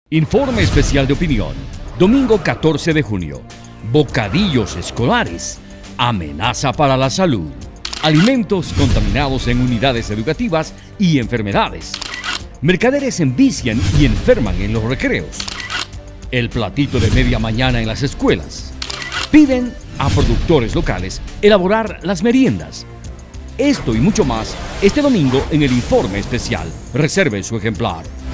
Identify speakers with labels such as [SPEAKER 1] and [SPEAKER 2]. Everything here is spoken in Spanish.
[SPEAKER 1] Informe especial de opinión. Domingo 14 de junio. Bocadillos escolares. Amenaza para la salud. Alimentos contaminados en unidades educativas y enfermedades. Mercaderes envician y enferman en los recreos. El platito de media mañana en las escuelas. Piden a productores locales elaborar las meriendas. Esto y mucho más este domingo en el Informe especial. Reserve su ejemplar.